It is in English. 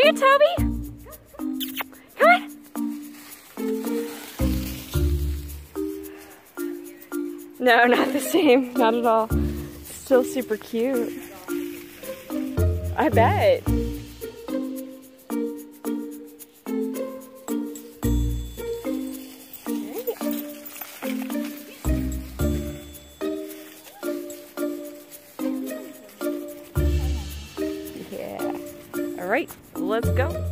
here, Toby. Come on. No, not the same. Not at all. Still super cute. I bet. Yeah. All right, let's go.